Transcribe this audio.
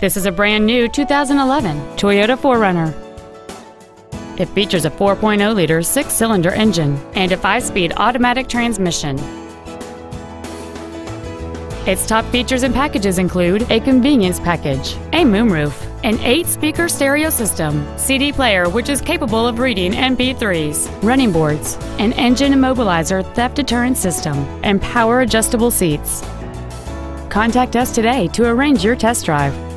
This is a brand new 2011 Toyota 4Runner. It features a 4.0-liter six-cylinder engine and a 5-speed automatic transmission. Its top features and packages include a convenience package, a moonroof, an 8-speaker stereo system, CD player which is capable of reading MP3s, running boards, an engine immobilizer theft deterrent system, and power adjustable seats. Contact us today to arrange your test drive.